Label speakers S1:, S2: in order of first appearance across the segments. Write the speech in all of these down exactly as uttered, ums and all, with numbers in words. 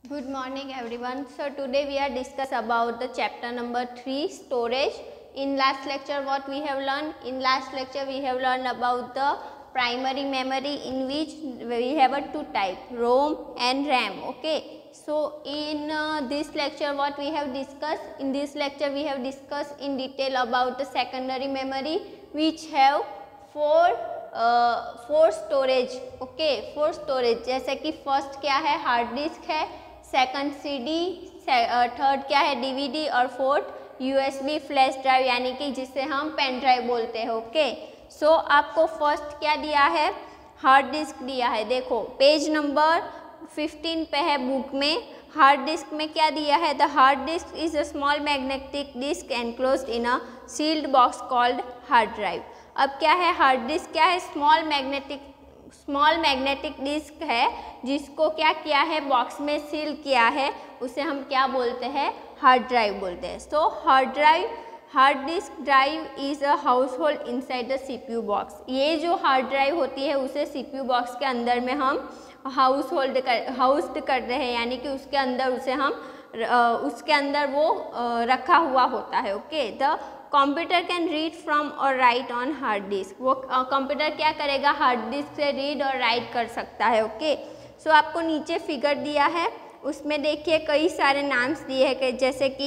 S1: Good morning everyone. So today we are discuss about the chapter number three, storage. In last lecture what we have learned? In last lecture we have learned about the primary memory, in which we have a two type, ROM and RAM. Okay. So in uh, this lecture what we have discussed? In this lecture we have discussed in detail about the secondary memory, which have four four storage. Okay, four storage जैसे कि first क्या है, hard disk है, second CD, third क्या है, DVD, और fourth USB flash drive, यानी कि जिसे हम पेन ड्राइव बोलते हैं. ओके, सो आपको फर्स्ट क्या दिया है, हार्ड डिस्क दिया है. देखो पेज नंबर फिफ्टीन पे है बुक में. हार्ड डिस्क में क्या दिया है, the hard disk is a small magnetic disk enclosed in a sealed box called hard drive. अब क्या है, हार्ड डिस्क क्या है, small magnetic small magnetic disk है, जिसको क्या किया है, बॉक्स में सील किया है, उसे हम क्या बोलते हैं, हार्ड ड्राइव बोलते हैं. So hard drive hard disk drive is a house hold inside the CPU box. ये जो हार्ड ड्राइव होती है उसे सीपीयू बॉक्स के अंदर में हम हाउस होल्ड कर हाउस्ड कर रहे हैं, यानी कि उसके अंदर उसे हम उसके अंदर वो रखा हुआ होता है. Okay, the computer can read from और राइट ऑन हार्ड डिस्क. वो कंप्यूटर uh, क्या करेगा, हार्ड डिस्क से रीड और राइट कर सकता है. ओके, सो so, आपको नीचे फिगर दिया है, उसमें देखिए कई सारे नाम्स दिए हैं, जैसे कि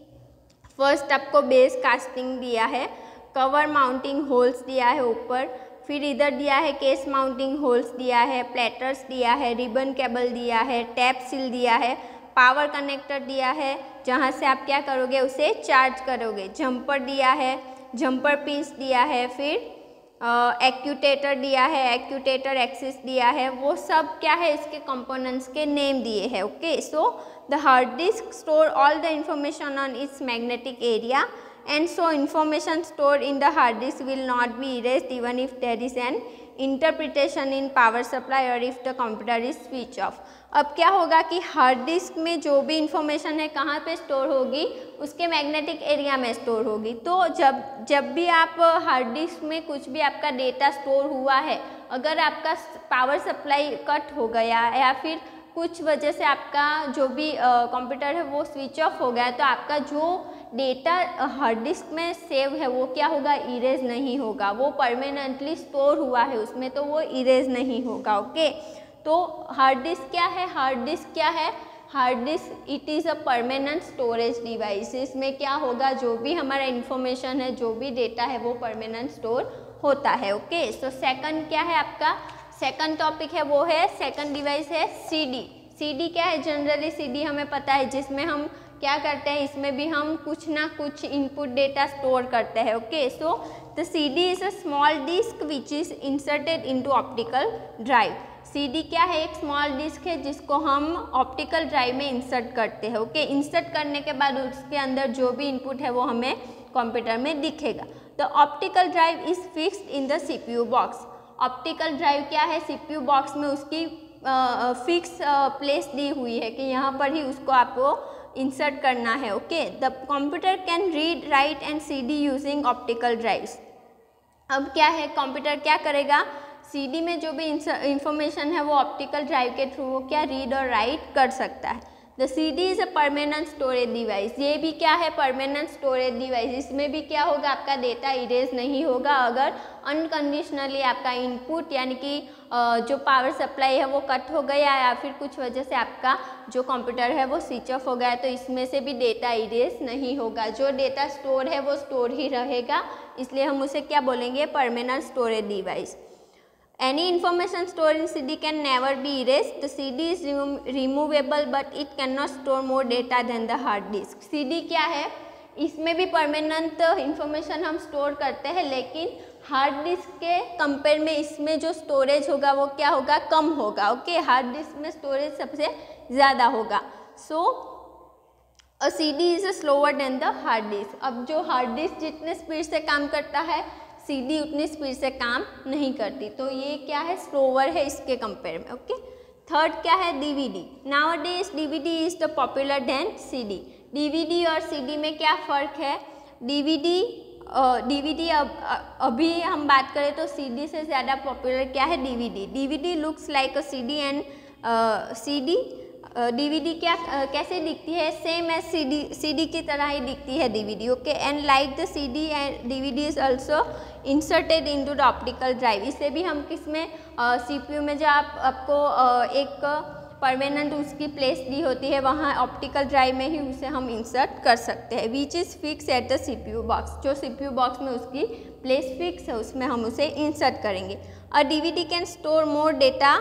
S1: फर्स्ट आपको बेस कास्टिंग दिया है, कवर माउंटिंग होल्स दिया है ऊपर, फिर इधर दिया है केस माउंटिंग होल्स दिया है, प्लेटर्स दिया है, रिबन केबल दिया है, टैप सील दिया है, पावर कनेक्टर दिया है, जहाँ से आप क्या करोगे, उसे चार्ज करोगे, जंपर दिया है, जंपर पिंस दिया है, फिर एक्यूटेटर दिया है, एक्यूटेटर एक्सिस दिया है. वो सब क्या है, इसके कंपोनेंट्स के नेम दिए हैं. Okay, so the hard disk store all the information on its magnetic area, and so information stored in the hard disk will not be erased even if there is an interpretation in power supply और if the computer is switch off. अब क्या होगा कि hard disk में जो भी information है कहाँ पे स्टोर होगी, उसके मैग्नेटिक एरिया में स्टोर होगी. तो जब जब भी आप हार्ड डिस्क में कुछ भी आपका डेटा स्टोर हुआ है, अगर आपका पावर सप्लाई कट हो गया या फिर कुछ वजह से आपका जो भी कंप्यूटर है वो स्विच ऑफ हो गया, तो आपका जो डेटा हार्ड डिस्क में सेव है वो क्या होगा, इरेज नहीं होगा. वो परमानेंटली स्टोर हुआ है उसमें, तो वो इरेज नहीं होगा. ओके, तो हार्ड डिस्क क्या है, हार्ड डिस्क क्या है, hard disk it is a permanent storage device. इसमें क्या होगा, जो भी हमारा इंफॉर्मेशन है, जो भी डेटा है, वो परमानेंट स्टोर होता है. ओके, सो सेकंड क्या है आपका, सेकंड टॉपिक है वो है, सेकंड डिवाइस है सीडी. सीडी क्या है, जनरली सीडी हमें पता है, जिसमें हम क्या करते हैं, इसमें भी हम कुछ ना कुछ इनपुट डेटा स्टोर करते हैं. Okay, so the CD is a small disk which is inserted into optical drive. CD क्या है, एक स्मॉल डिस्क है जिसको हम ऑप्टिकल ड्राइव में इंसर्ट करते हैं. ओके, इंसर्ट करने के बाद उसके अंदर जो भी इनपुट है वो हमें कंप्यूटर में दिखेगा. The optical drive is fixed in the CPU box. Optical drive क्या है, सीपीयू बॉक्स में उसकी फिक्स प्लेस दी हुई है कि यहाँ पर ही उसको आपको इंसर्ट करना है. Okay, the computer can read, write and C D using optical drives. अब क्या है, कंप्यूटर क्या करेगा, सीडी में जो भी इंफॉर्मेशन है वो ऑप्टिकल ड्राइव के थ्रू वो क्या रीड और राइट कर सकता है. The CD is a permanent storage device. ये भी क्या है, परमानेंट स्टोरेज डिवाइस. इसमें भी क्या होगा, आपका डेटा इरेज नहीं होगा अगर अनकंडीशनली आपका इनपुट यानी कि जो पावर सप्लाई है वो कट हो गया या फिर कुछ वजह से आपका जो कंप्यूटर है वो स्विच ऑफ हो गया, तो इसमें से भी डेटा इरेज नहीं होगा. जो डेटा स्टोर है वो स्टोर ही रहेगा, इसलिए हम उसे क्या बोलेंगे, permanent storage device. Any information stored in C D can never be erased. The C D is removable but it cannot store more data than the hard disk. C D क्या है, इसमें भी परमानेंट इंफॉर्मेशन हम store करते हैं, लेकिन hard disk के compare में इसमें जो स्टोरेज होगा वो क्या होगा, कम होगा. ओके, हार्ड डिस्क में स्टोरेज सबसे ज़्यादा होगा. So a C D is slower than the hard disk. अब जो हार्ड डिस्क जितने स्पीड से काम करता है, सीडी उतनी स्पीड से काम नहीं करती, तो ये क्या है, स्लोअर है इसके कंपेयर में. ओके, थर्ड क्या है, DVD. Nowadays DVD is the popular than CD. DVD और सीडी में क्या फ़र्क है, डीवीडी डीवीडी अब अभी हम बात करें तो सीडी से ज़्यादा पॉपुलर क्या है, DVD. DVD looks like a CD and CD DVD क्या uh, कैसे दिखती है, सेम एज सीडी सीडी की तरह ही दिखती है DVD, okay. And like the CD and DVD is also inserted into the optical drive. इसे भी हम किस में, सीपीयू में जो आप आपको uh, एक परमानेंट उसकी प्लेस दी होती है, वहाँ ऑप्टिकल ड्राइव में ही उसे हम इंसर्ट कर सकते हैं। Which is fix at the CPU box, जो सीपीयू बॉक्स में उसकी प्लेस फिक्स है उसमें हम उसे इंसर्ट करेंगे। A DVD can store more data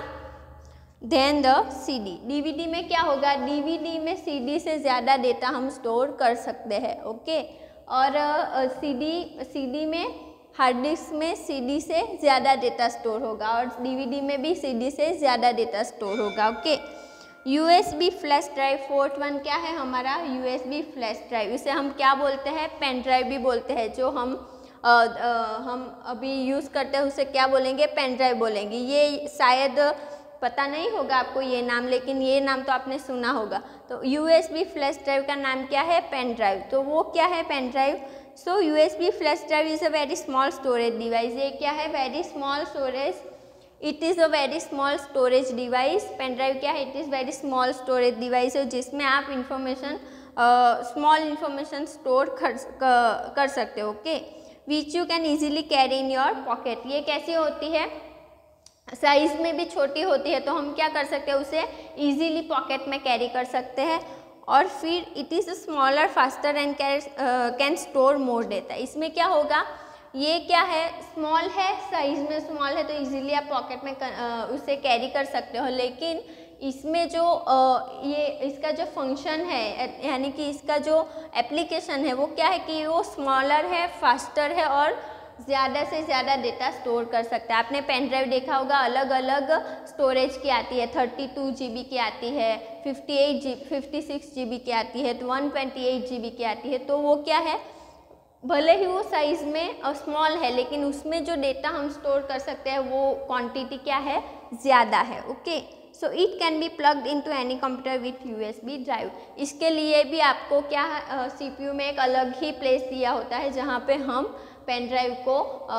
S1: than the CD. DVD में क्या होगा, डीवीडी में सीडी से ज़्यादा डेटा हम स्टोर कर सकते हैं, ओके। और सीडी सीडी में हार्ड डिस्क में सीडी से ज़्यादा डेटा स्टोर होगा और डीवीडी में भी सीडी से ज़्यादा डेटा स्टोर होगा, okay. USB flash drive, fourth one क्या है हमारा, यूएसबी फ्लैश ड्राइव। इसे हम क्या बोलते हैं, पेन ड्राइव भी बोलते हैं। जो हम आ, आ, हम अभी यूज़ करते हैं उसे क्या बोलेंगे, पेन ड्राइव बोलेंगे। ये शायद पता नहीं होगा आपको ये नाम, लेकिन ये नाम तो आपने सुना होगा। तो यूएसबी फ्लैश ड्राइव का नाम क्या है, पेन ड्राइव। तो वो क्या है, pen drive. So USB flash drive is a very small storage device. ये क्या है, very small storage, it is a very small storage device. Pen drive क्या है, it is very small storage device है जिसमें आप इंफॉर्मेशन स्मॉल इंफॉर्मेशन स्टोर कर सकते हो, okay. Which you can easily carry in your pocket. ये कैसी होती है, साइज़ में भी छोटी होती है, तो हम क्या कर सकते हैं, उसे ईजीली पॉकेट में कैरी कर सकते हैं। और फिर it is smaller faster and can store more data. इसमें क्या होगा, ये क्या है, स्मॉल है, साइज़ में स्मॉल है, तो इजीली आप पॉकेट में कर, uh, उसे कैरी कर सकते हो। लेकिन इसमें जो uh, ये इसका जो फंक्शन है, यानी कि इसका जो एप्लीकेशन है, वो क्या है कि वो स्मॉलर है, फास्टर है और ज़्यादा से ज़्यादा डेटा स्टोर कर सकता है। आपने पेन ड्राइव देखा होगा, अलग अलग स्टोरेज की आती है, थर्टी टू जी बी की आती है, fifty eight G fifty six G B की आती है, तो one twenty eight G B की आती है। तो वो क्या है, भले ही वो साइज़ में स्मॉल है, लेकिन उसमें जो डेटा हम स्टोर कर सकते हैं वो क्वांटिटी क्या है, ज़्यादा है, okay. So it can be plugged into any computer with USB drive. इसके लिए भी आपको क्या, सीपीयू में एक अलग ही प्लेस दिया होता है जहाँ पे हम पेन ड्राइव को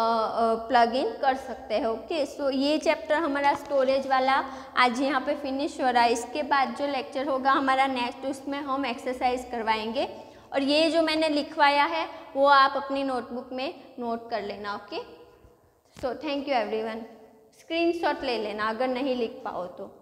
S1: प्लग इन कर सकते हैं, ओके। सो ये चैप्टर हमारा स्टोरेज वाला आज यहाँ पे फिनिश हो रहा है। इसके बाद जो लेक्चर होगा हमारा नेक्स्ट, उसमें हम एक्सरसाइज करवाएंगे और ये जो मैंने लिखवाया है वो आप अपनी नोटबुक में नोट कर लेना, okay. So thank you everyone. Screenshot ले लेना अगर नहीं लिख पाओ तो।